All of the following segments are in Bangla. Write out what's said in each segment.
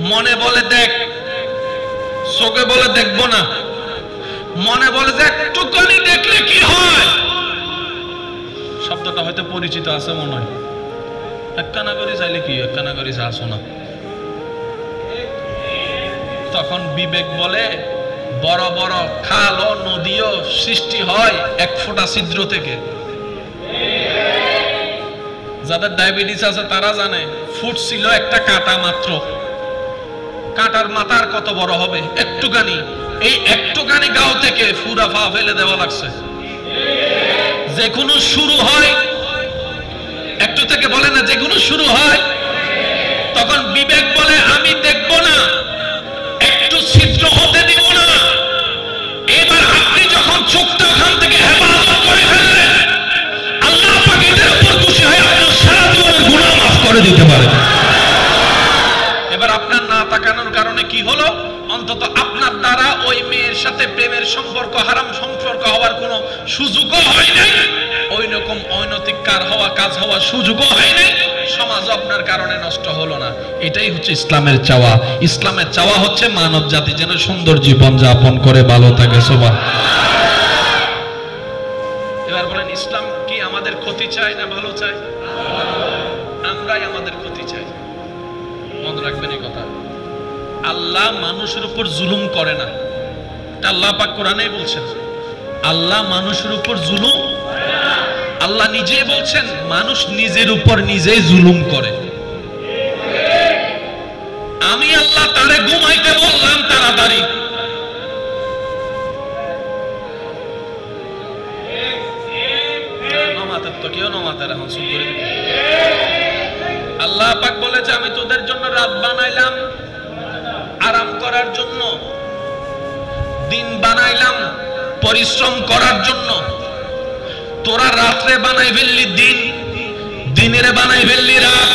মনে বলে দেখ, চোখে বলে দেখবো না। মনে বলে যে একটুখানি দেখলে কি হয়। শব্দটা হয়তো পরিচিত আছে মনে হয়। একখানা করে চাইলে কি, একখানা করে আসো না। তখন বিবেক বলে বড় বড় খাল ও নদীও সৃষ্টি হয় এক ফোঁটা ছিদ্র থেকে। যাদের ডায়াবেটিস আছে তারা জানে ফুট ছিল একটা কাঁটা মাত্র। কাঁটার মাথার কত বড় হবে? একটুখানি। এই একটুখানি গাও থেকে পুরা পা ফেলে দেওয়া লাগছে। যে কোনো শুরু হয় একটু থেকে, বলে না যে কোনো শুরু হয়। তখন বিবেক বলে আমি দেখব না, একটু ছিদ্র হতে দিব না। এবার আপনি যখন চোখটা ওখান থেকে হেফাজত করে ফেললেন, আল্লাহ পাক এটার উপর খুশি হয়ে আপনার সারা জীবনের গুনাহ মাফ করে দিতে পারে। এবার আপনার না তাকানোর কারণে কি হলো? অন্তত আপনার দ্বারা ওই মেয়ের সাথে প্রেমের সম্পর্ক, হারাম সম্পর্ক হওয়ার কোনো সুযোগও হয় নাই। ওই রকম অনৈতিক কাজ হওয়ার সুযোগও হয় নাই। সমাজ আপনার কারণে নষ্ট হলো না। এটাই হচ্ছে ইসলামের চাওয়া। ইসলামের চাওয়া হচ্ছে মানব জাতি যেন সুন্দর জীবন যাপন করে ভালো থাকে। সুবহান। এবার বলেন, ইসলাম কি আমাদের ক্ষতি চায় না ভালো চায়? আমরাই আমাদের ক্ষতি চাই। মনে রাখবেন এই কথা। আল্লাহ মানুষের উপর জুলুম করে না, এটা আল্লাহ পাক কোরআনেই বলছেন। আল্লাহ মানুষের উপর জুলুম, আল্লাহ নিজেই বলছেন মানুষ নিজের উপর নিজেই জুলুম করে। আমি আল্লাহ তারে ঘুমাইতে বললাম তাড়াতাড়ি, নমাতের তো কেউ নমাতের এখন শুরু করে দিবে। আল্লাহ পাক বলেছে আমি তোদের জন্য রাত বানাইলাম আরাম করার জন্য, দিন বানাইলাম পরিশ্রম করার জন্য। তোরা রাত্রে বানাই ফেললি দিন, দিনের বানাই ফেললি রাত।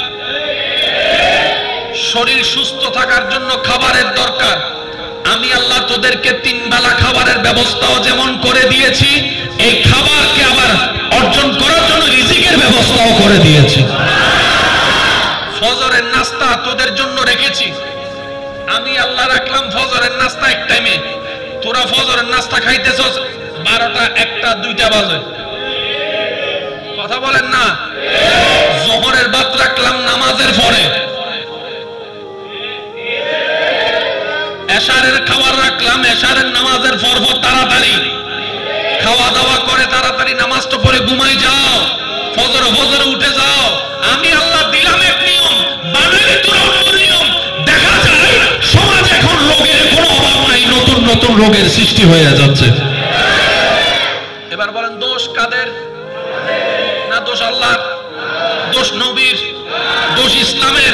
শরীর সুস্থ থাকার জন্য খাবারের দরকার। আমি আল্লাহ তোদেরকে 3 বেলা খাবারের ব্যবস্থাও যেমন করে দিয়েছি, এই খাবারকে আবার অর্জন করার জন্য রিজিকের ব্যবস্থাও করে দিয়েছি। ফজরের নাস্তা তোদের জন্য রেখেছি। আমি আল্লাহ রাখলাম ফজরের নাস্তা এক টাইমে। তোরা ফজরের নাস্তা খাইতেছস 12টা, 1টা, 2টা বাজে। কথা বলেন না? যোহরের ভাত রাখলাম নামাজের পরে, এশারের খাবার রাখলাম এশারের নামাজের পর তাড়াতাড়ি খাওয়া দাওয়া করে তাড়াতাড়ি নামাজটা পড়ে ঘুমাই যাও, ফজরে উঠে যাও। আমি আল্লাহ দিলাম এক নিয়ম, বানালে তোরা অন্য নিয়ম। দেখা যায় সমাজ এখন রোগের কোনো অভাব নাই, নতুন নতুন রোগের সৃষ্টি হয়ে যাচ্ছে। এবার বলেন দোষ কাদের? না দোষ আল্লাহর, দোষ নবীর, দোষ ইসলামের।